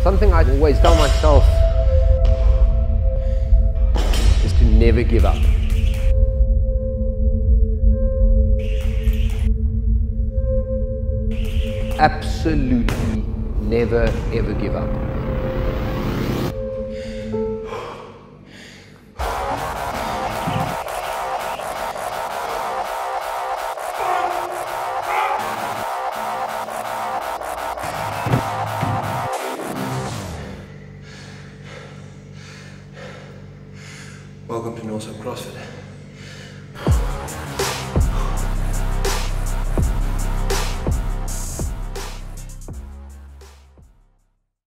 Something I always tell myself is to never give up. Absolutely never ever give up. Welcome to NorSub CrossFit.